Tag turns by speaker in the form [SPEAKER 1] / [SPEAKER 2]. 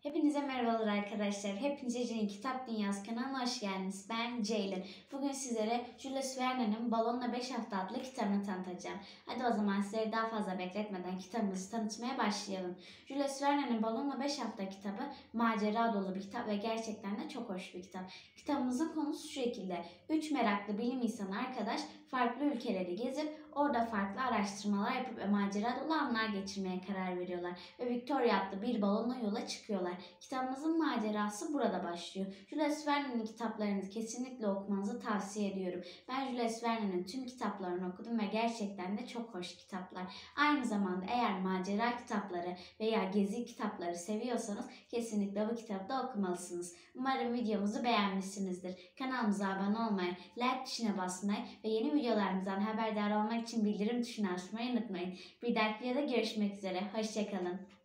[SPEAKER 1] Hepinize merhabalar arkadaşlar. Hepinize Ece'nin Kitap Dünyası kanalına hoş geldiniz. Ben Ceylin. Bugün sizlere Jules Verne'nin Balonla 5 Hafta adlı kitabını tanıtacağım. Hadi o zaman sizleri daha fazla bekletmeden kitabımızı tanıtmaya başlayalım. Jules Verne'nin Balonla 5 Hafta kitabı macera dolu bir kitap ve gerçekten de çok hoş bir kitap. Kitabımızın konusu şu şekilde. 3 meraklı bilim insanı arkadaş farklı ülkeleri gezip orada farklı araştırmalar yapıp macera dolu anlar geçirmeye karar veriyorlar. Ve Victoria adlı bir balonla yola çıkıyorlar. Kitabımızın macerası burada başlıyor. Jules Verne'nin kitaplarını kesinlikle okumanızı tavsiye ediyorum. Ben Jules Verne'nin tüm kitaplarını okudum ve gerçekten de çok hoş kitaplar. Aynı zamanda eğer macera kitapları veya gezi kitapları seviyorsanız kesinlikle bu kitabı da okumalısınız. Umarım videomuzu beğenmişsinizdir. Kanalımıza abone olmayı, like tuşuna basmayı ve yeni videolarımızdan haberdar olmak için bildirim tuşuna açmayı unutmayın. Bir dahaki videoda görüşmek üzere. Hoşçakalın.